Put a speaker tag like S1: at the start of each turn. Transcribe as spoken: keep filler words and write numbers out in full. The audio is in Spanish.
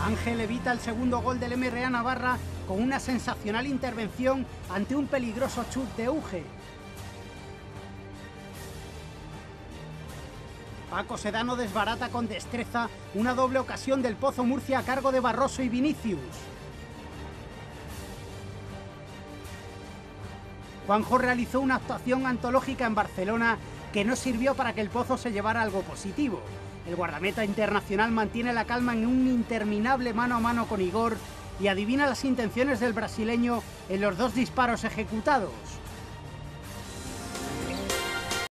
S1: Ángel evita el segundo gol del M R A Navarra con una sensacional intervención ante un peligroso chut de Uge. Paco Sedano desbarata con destreza una doble ocasión del Pozo Murcia a cargo de Barroso y Vinicius. Juanjo realizó una actuación antológica en Barcelona que no sirvió para que el Pozo se llevara algo positivo. El guardameta internacional mantiene la calma en un interminable mano a mano con Igor y adivina las intenciones del brasileño en los dos disparos ejecutados.